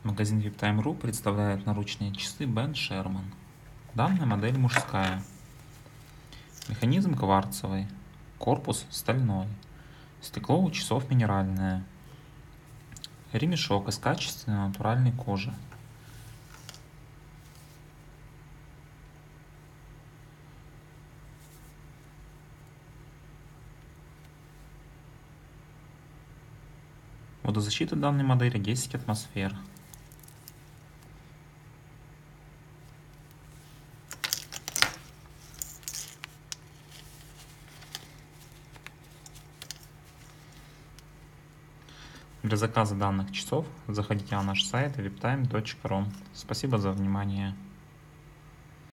Магазин VIPTime.ru представляет наручные часы Ben Sherman. Данная модель мужская. Механизм кварцевый, корпус стальной, стекло у часов минеральное, ремешок из качественной натуральной кожи. Водозащита данной модели 10 атмосфер. Для заказа данных часов заходите на наш сайт viptime.ru. Спасибо за внимание.